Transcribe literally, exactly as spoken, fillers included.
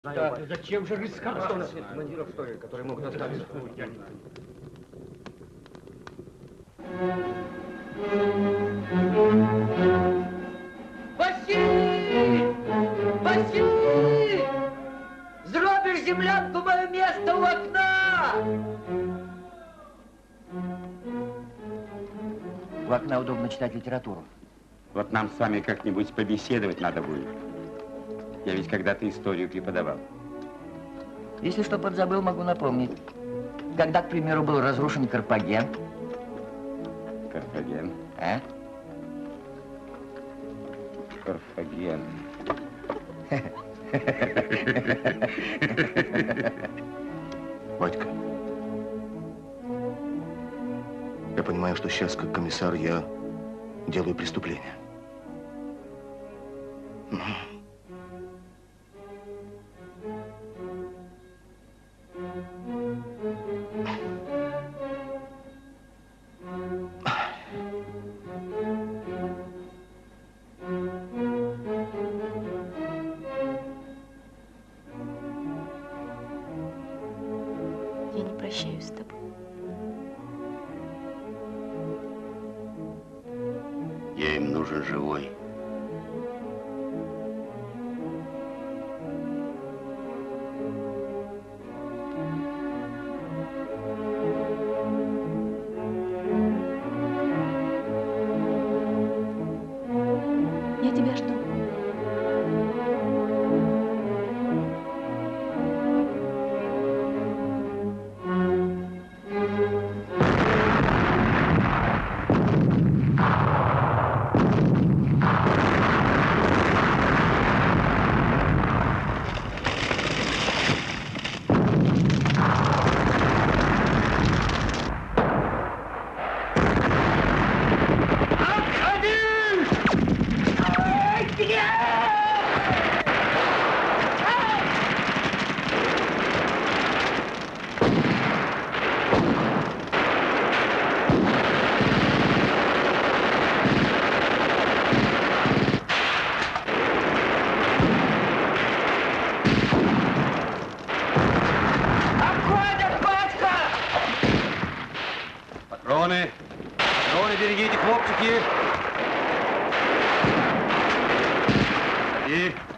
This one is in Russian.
Да, зачем же рисковать? Что у нас нет командиров, что ли, которые могут оставить? Василий! Василий! Зробишь землянку, мое место у окна! У окна удобно читать литературу. Вот нам с вами как-нибудь побеседовать надо будет. Я ведь когда-то историю преподавал. Если что подзабыл, могу напомнить. Когда, к примеру, был разрушен Карфаген? Карфаген? А? Карфаген. Батька, я понимаю, что сейчас, как комиссар, я делаю преступление. Но... Я не прощаюсь с тобой. Я им нужен живой. Я тебя жду. Патроны! Патроны берегите, хлопчики! И...